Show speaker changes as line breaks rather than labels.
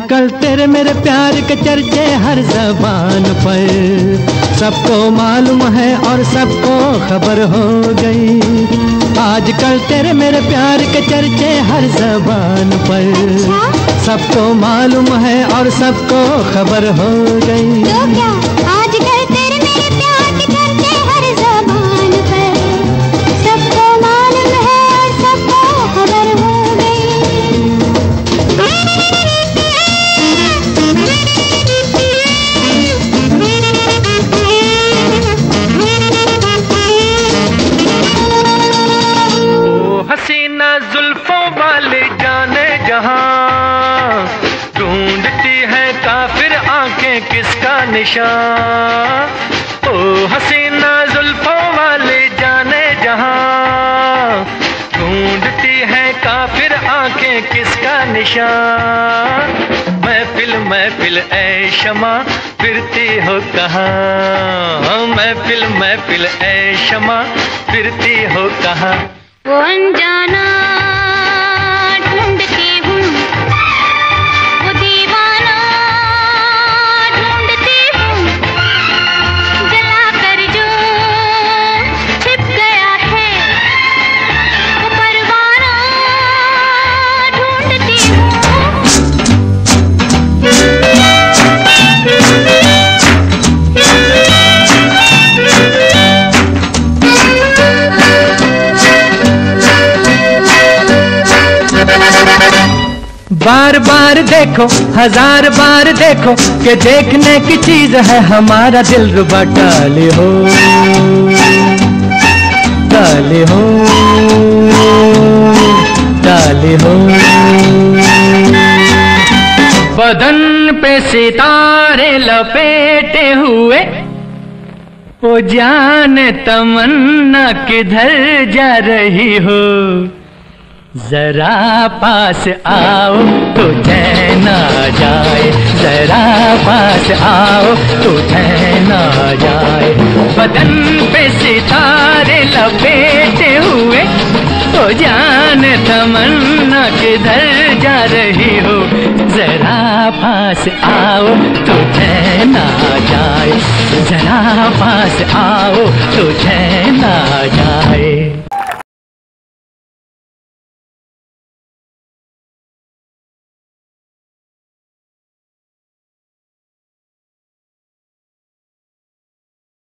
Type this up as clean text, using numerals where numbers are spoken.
आजकल तेरे मेरे प्यार के चर्चे हर ज़बान पर, सबको मालूम है और सबको खबर हो गई। आजकल तेरे मेरे प्यार के चर्चे हर ज़बान पर, सबको मालूम है और सबको खबर हो गई।
तो क्या आजकल तेरे मेरे प्यार के चर्चे हर ज़बान पर, सबको मालूम है और सबको खबर हो
हसीना जुल्फों वाले जाने जहां, ढूंढती है काफिर आंखें किसका निशान। ओ हसीना जुल्फों वाले जाने जहां, ढूंढती है काफिर आंखें किसका निशान। महफिल महफिल ऐ शमा फिरती हो कहाँ, महफिल महफिल ऐ शमा फिरती हो कहाँ।
वो अनजाना ढूंढती हूँ, वो दीवाना ढूंढती हूँ, जला कर जो छिप गया है वो परवाना ढूंढती हूँ।
बार बार देखो हजार बार देखो कि देखने की चीज है हमारा दिलरुबा। डाले हो डाले हो डाले हो, बदन पे सितारे लपेटे हुए, ओ जाने तमन्ना किधर जा रही हो। जरा पास आओ तो चैन आ जाए, जरा पास आओ तो चैन आ जाए। बदन पे सितारे लपेटे हुए, तो जान तमन्ना किधर जा रही हो। जरा पास आओ तो चैन आ जाए, जरा पास आओ तो चैन आ जाए।